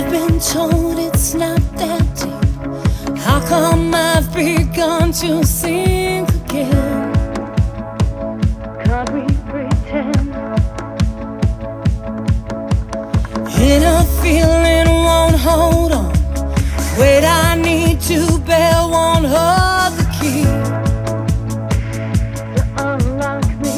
been told it's not that deep. How come I've begun to sink again? Can't we pretend? Inner feeling won't hold on. Weight I need to bear won't hold the key to unlock me.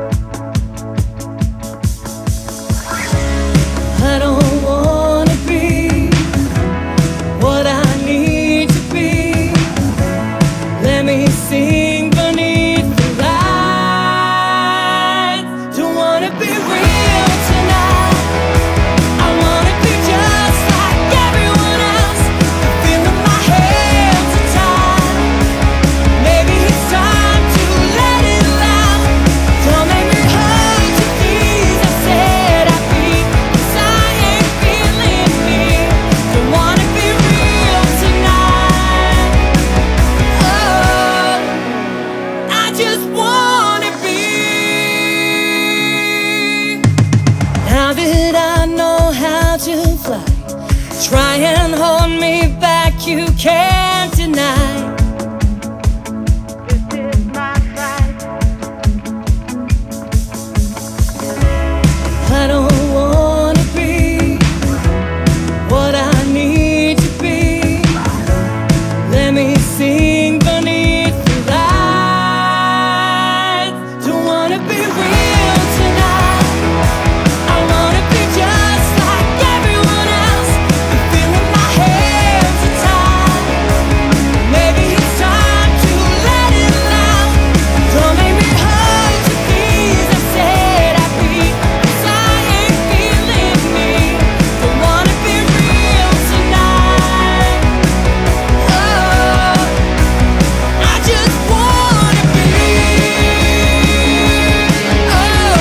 I don't wanna be what I need to be. Let me sing beneath the lights. Don't wanna be real tonight. I wanna be just like everyone else. Feeling my hands are tied. Maybe it's time to let it out. Don't make me hurt to these I said I'd be, 'cause I ain't feeling me. Don't wanna be real tonight. Oh, I just wanna be. Now that I know how to fly, try and hold me back, you can't deny. This is my fight. I don't wanna be what I need to be. Let me sing beneath the lights. Don't wanna be real tonight. I wanna be just like everyone else. Feeling my hands are tied. Maybe it's time to let it out. Don't make me hurt to these I said I'd be, 'cause I ain't feeling me. Don't wanna be real tonight. Oh, I just wanna be. Oh,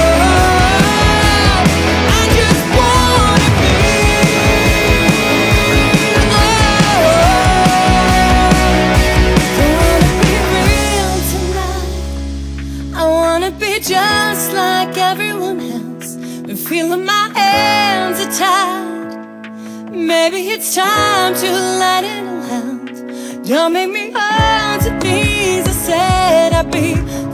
I just wanna be. Don't wanna be real tonight. I wanna be just like everyone else. Been feeling my hands are tied. Maybe it's time to let it all out. Don't make me hurt to these I said I'd be,